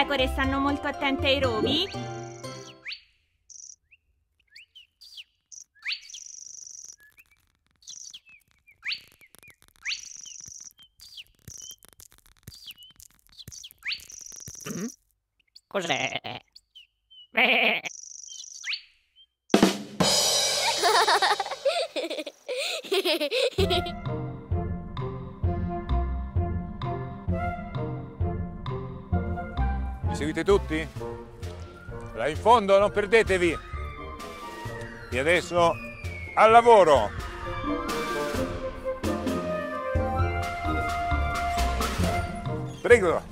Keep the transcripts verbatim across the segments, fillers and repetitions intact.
pecore stanno molto attente ai rovi? Mm? Cos'è? Eh. Mi seguite tutti? Là in fondo, non perdetevi! E adesso al lavoro! Prego!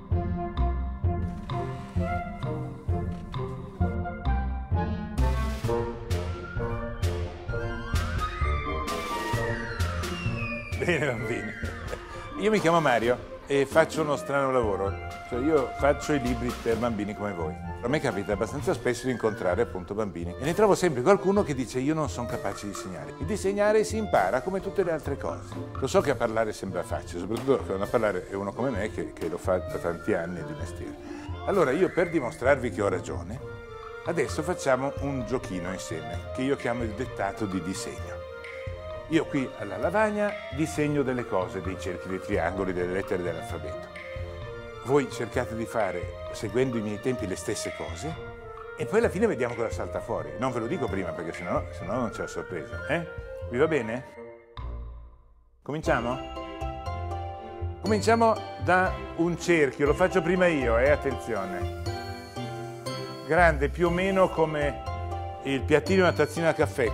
Bene bambini, io mi chiamo Mario e faccio uno strano lavoro, cioè io faccio i libri per bambini come voi. A me capita abbastanza spesso di incontrare appunto bambini e ne trovo sempre qualcuno che dice io non sono capace di disegnare. Il disegnare si impara come tutte le altre cose. Lo so che a parlare sembra facile, soprattutto quando a parlare è uno come me che, che lo fa da tanti anni di mestiere. Allora io per dimostrarvi che ho ragione, adesso facciamo un giochino insieme che io chiamo il dettato di disegno. Io qui alla lavagna disegno delle cose, dei cerchi, dei triangoli, delle lettere dell'alfabeto. Voi cercate di fare, seguendo i miei tempi, le stesse cose e poi alla fine vediamo cosa salta fuori. Non ve lo dico prima perché sennò, sennò non c'è sorpresa. Eh? Vi va bene? Cominciamo? Cominciamo da un cerchio, lo faccio prima io, eh? Attenzione. Grande, più o meno come il piattino e una tazzina da caffè.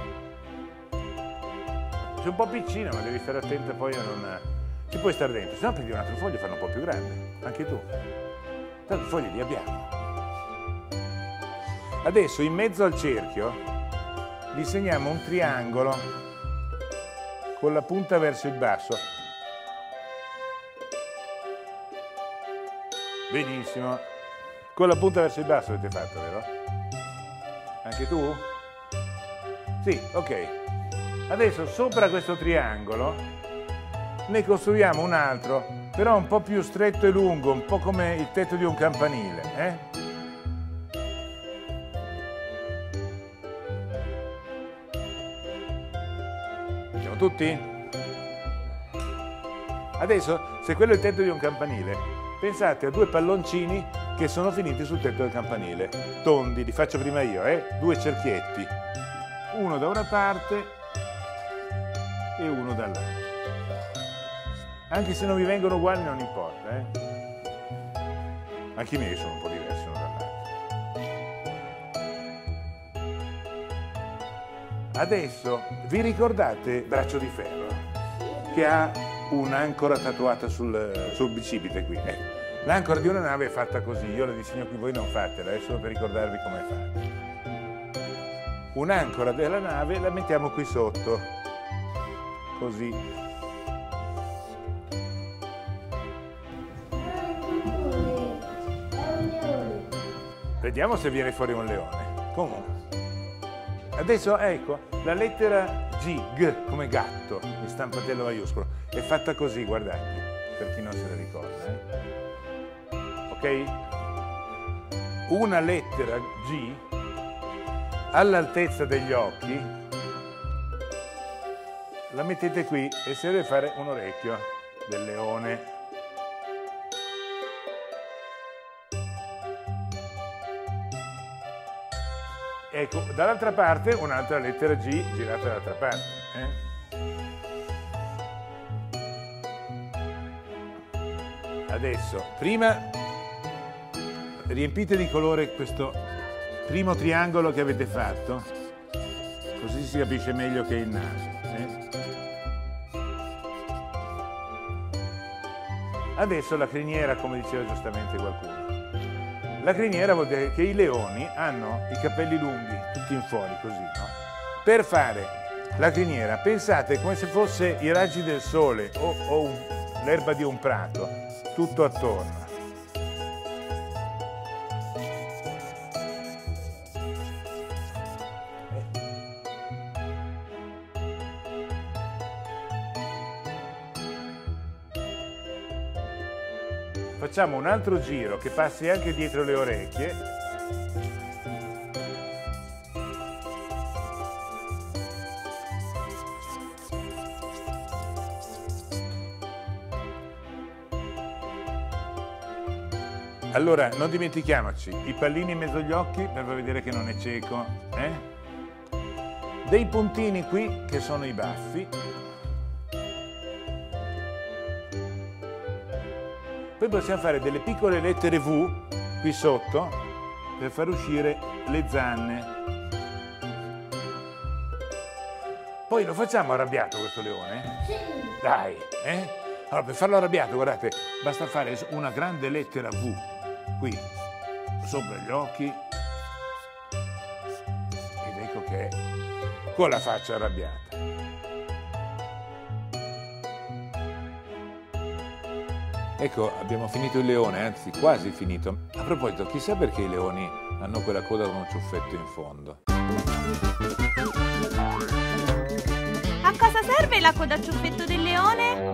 Sei un po' piccina, ma devi stare attenta poi a non... Ci puoi stare dentro, se no prendi un altro foglio e fanno un po' più grande, anche tu. Tanto i fogli li abbiamo. Adesso in mezzo al cerchio disegniamo un triangolo con la punta verso il basso. Benissimo. Con la punta verso il basso avete fatto, vero? Anche tu? Sì, ok. Adesso sopra questo triangolo ne costruiamo un altro, però un po' più stretto e lungo, un po' come il tetto di un campanile. Eh? Siamo tutti? Adesso, se quello è il tetto di un campanile, pensate a due palloncini che sono finiti sul tetto del campanile. Tondi, li faccio prima io, eh? Due cerchietti. Uno da una parte e uno dall'altra. Anche se non vi vengono uguali non importa, eh? Anche i miei sono un po' diversi uno dall'altro. Adesso vi ricordate Braccio di Ferro che ha un'ancora tatuata sul, sul bicipite qui? Eh. L'ancora di una nave è fatta così, io la disegno qui, voi non fatela, è solo per ricordarvi com'è fatta. Un'ancora della nave la mettiamo qui sotto, così. Vediamo se viene fuori un leone. Comunque. Adesso ecco, la lettera G, G come gatto, in stampatello maiuscolo, è fatta così, guardate, per chi non se la ricorda. Eh? Ok? Una lettera G all'altezza degli occhi, la mettete qui e si deve fare un orecchio del leone. Ecco, dall'altra parte un'altra lettera G girata dall'altra parte. Eh? Adesso, prima riempite di colore questo primo triangolo che avete fatto, così si capisce meglio che è il naso. Eh? Adesso la criniera, come diceva giustamente qualcuno. La criniera vuol dire che i leoni hanno i capelli lunghi, tutti in fuori, così, no? Per fare la criniera, pensate come se fosse i raggi del sole o, o l'erba di un prato, tutto attorno. facciamo un altro giro che passi anche dietro le orecchie. Allora, non dimentichiamoci, i pallini in mezzo agli occhi per far vedere che non è cieco, eh? Dei puntini qui che sono i baffi. Poi possiamo fare delle piccole lettere V qui sotto per far uscire le zanne. Poi lo facciamo arrabbiato questo leone? Sì. Dai, eh? Allora, per farlo arrabbiato, guardate, basta fare una grande lettera V qui, sopra gli occhi. Ed ecco che è con la faccia arrabbiata. Ecco, abbiamo finito il leone, anzi quasi finito. A proposito, chissà perché i leoni hanno quella coda con un ciuffetto in fondo. A cosa serve la coda a ciuffetto del leone?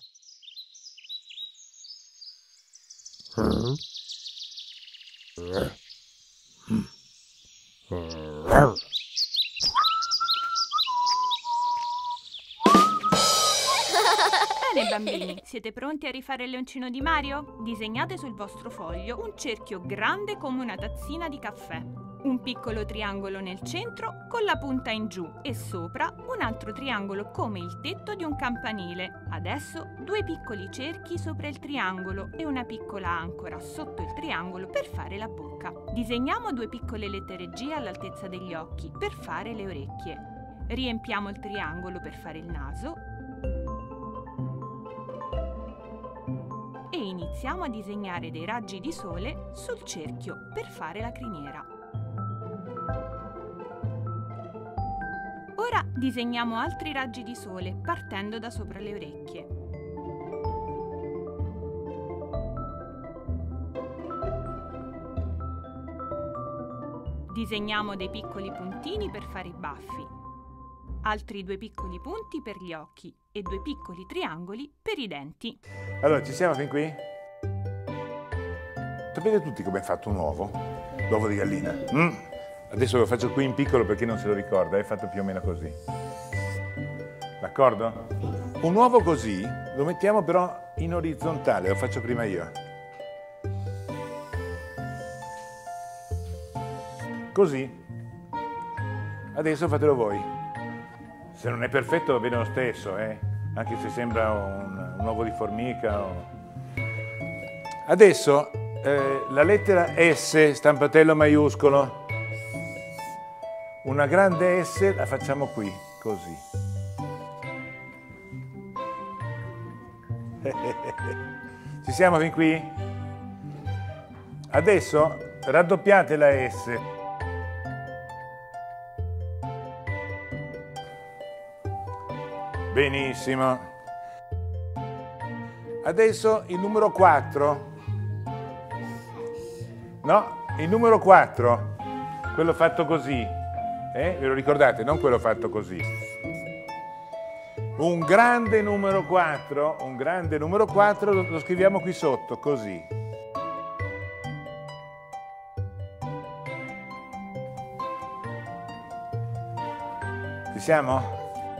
Bene bambini, siete pronti a rifare il leoncino di Mario? Disegnate sul vostro foglio un cerchio grande come una tazzina di caffè, un piccolo triangolo nel centro con la punta in giù e sopra un altro triangolo come il tetto di un campanile. Adesso due piccoli cerchi sopra il triangolo e una piccola ancora sotto il triangolo per fare la bocca. Disegniamo due piccole lettere G all'altezza degli occhi per fare le orecchie. Riempiamo il triangolo per fare il naso e iniziamo a disegnare dei raggi di sole sul cerchio per fare la criniera. Ora disegniamo altri raggi di sole partendo da sopra le orecchie. Disegniamo dei piccoli puntini per fare i baffi, altri due piccoli punti per gli occhi e due piccoli triangoli per i denti. Allora, ci siamo fin qui? Sapete tutti come è fatto un uovo? L'uovo di gallina? Mm? Adesso lo faccio qui in piccolo per chi non se lo ricorda, è fatto più o meno così. D'accordo? Un uovo così lo mettiamo però in orizzontale, lo faccio prima io. Così. Adesso fatelo voi. Se non è perfetto va bene lo stesso, eh? Anche se sembra un, un uovo di formica. O... Adesso eh, la lettera S, stampatello maiuscolo. Una grande S la facciamo qui, così. Ci siamo fin qui? Adesso raddoppiate la S. Benissimo. Adesso il numero quattro. No, il numero quattro. Quello fatto così. Eh? Ve lo ricordate? Non quello fatto così. Un grande numero quattro, un grande numero quattro lo, lo scriviamo qui sotto, così. Ci siamo?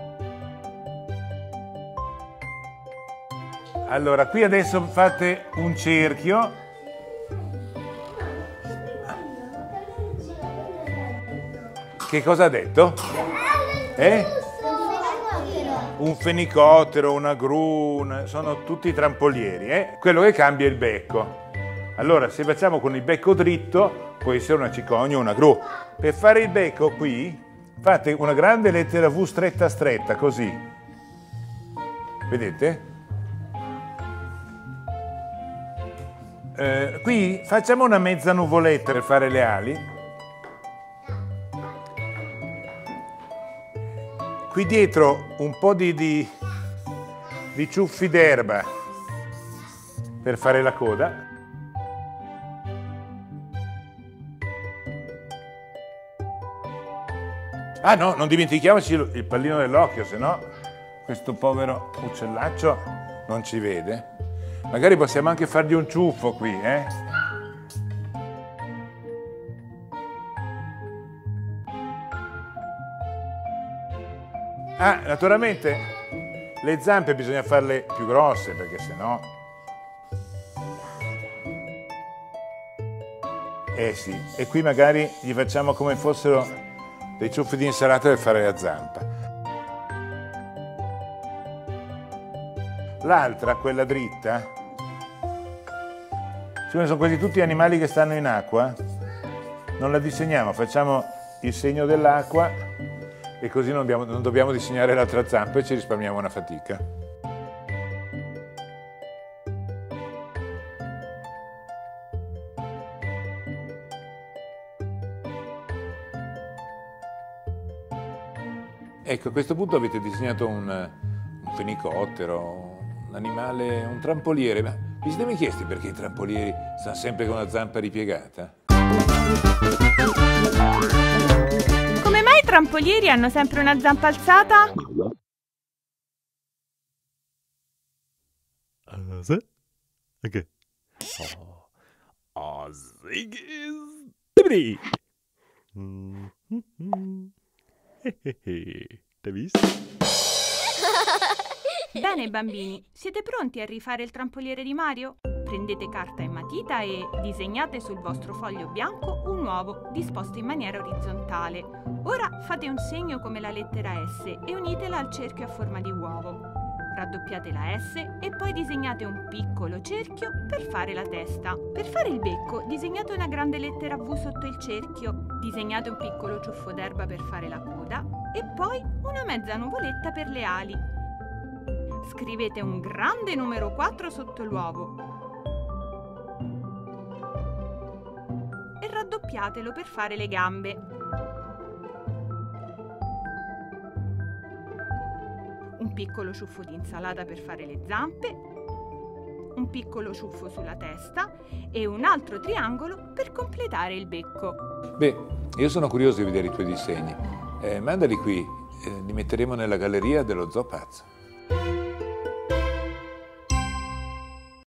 Allora, qui adesso fate un cerchio. Che cosa ha detto? Eh? Un fenicottero, una gru, una... sono tutti trampolieri, eh? Quello che cambia è il becco. Allora, se facciamo con il becco dritto, può essere una cicogna o una gru. Per fare il becco qui, fate una grande lettera V stretta stretta, così. Vedete? Eh, qui facciamo una mezza nuvoletta per fare le ali. Qui dietro un po' di, di, di ciuffi d'erba per fare la coda. Ah no, non dimentichiamoci il pallino dell'occhio, se no questo povero uccellaccio non ci vede. Magari possiamo anche fargli un ciuffo qui, eh? Ah, naturalmente le zampe bisogna farle più grosse perché sennò... Eh sì, e qui magari gli facciamo come fossero dei ciuffi di insalata per fare la zampa. L'altra, quella dritta, siccome sono quasi tutti animali che stanno in acqua, non la disegniamo, facciamo il segno dell'acqua e così non dobbiamo, non dobbiamo disegnare l'altra zampa e ci risparmiamo una fatica. Ecco, a questo punto avete disegnato un, un fenicottero, un animale, un trampoliere. Ma vi siete mai chiesti perché i trampolieri stanno sempre con la zampa ripiegata? Come mai i trampolieri hanno sempre una zampa alzata? Ok. T'hai visto? Bene bambini, siete pronti a rifare il trampoliere di Mario? Prendete carta e matita e disegnate sul vostro foglio bianco un uovo disposto in maniera orizzontale. Ora fate un segno come la lettera S e unitela al cerchio a forma di uovo. Raddoppiate la S e poi disegnate un piccolo cerchio per fare la testa. Per fare il becco disegnate una grande lettera V sotto il cerchio, disegnate un piccolo ciuffo d'erba per fare la coda e poi una mezza nuvoletta per le ali. Scrivete un grande numero quattro sotto l'uovo e raddoppiatelo per fare le gambe. Un piccolo ciuffo di insalata per fare le zampe, un piccolo ciuffo sulla testa e un altro triangolo per completare il becco. Beh, io sono curioso di vedere i tuoi disegni. Eh, mandali qui, eh, li metteremo nella galleria dello Zoo Pazzo.